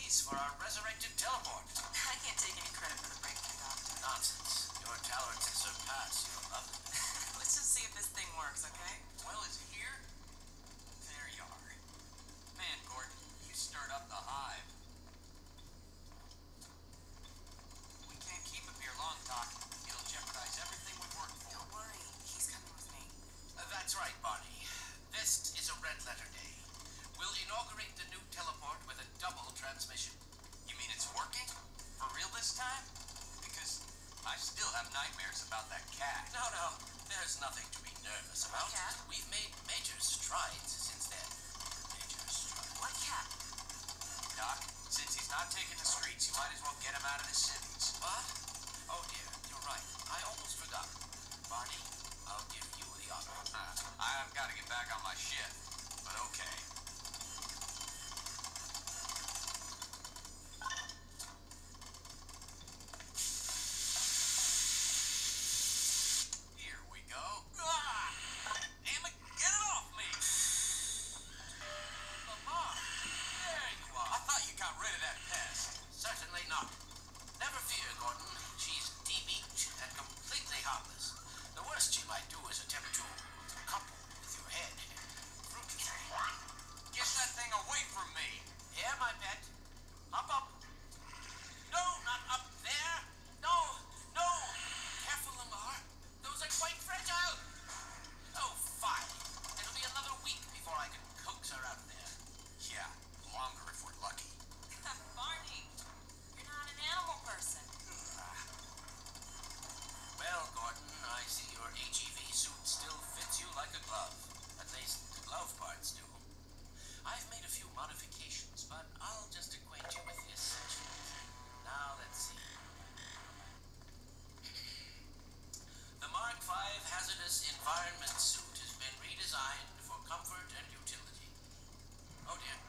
piece for our resurrected teleport. I can't take any credit for the breakthrough, Doctor. Nonsense. Your talents surpass your love. Let's just see if this thing works, okay? Well, is it here? There you are. Man, Gordon, you stirred up the hive. We can't keep him here long, Doc. It'll jeopardize everything we've worked for. Don't worry. He's coming with me. That's right, Barney. This is a red letter day. We'll inaugurate the new teleport with a double transmission. You mean it's working? For real this time? Because I still have nightmares about that cat. No, there's nothing to be nervous about. Cat? We've made major strides since then. Major strides. What cat? Doc, since he's not taking the streets, you might as well get him out of the cities. What? Oh dear, you're right. I almost forgot. Barney, I'll give you the honor. I've got to get back on my shift, but okay. Here we go. Ah! Damn it, get it off me! Lamar, there you are. I thought you got rid of that pest. Certainly not. Never fear, Gordon. She's debeaked and completely harmless. The worst she might do is attempt to couple with your head. Get that thing away from me. Here, my pet. Up, up. No, not up there. No. Careful, Lamar. Those are quite fragile. Oh, fine. It'll be another week before I can coax her out of there. Yeah, longer if we're lucky. Barney, you're not an animal person. Well, Gordon, I see your HEV suit still fits you like a glove. At least the glove parts do. I've made a few modifications, but I'll just acquaint you with the essentials. Now, let's see. The Mark V hazardous environment suit has been redesigned for comfort and utility. Oh dear.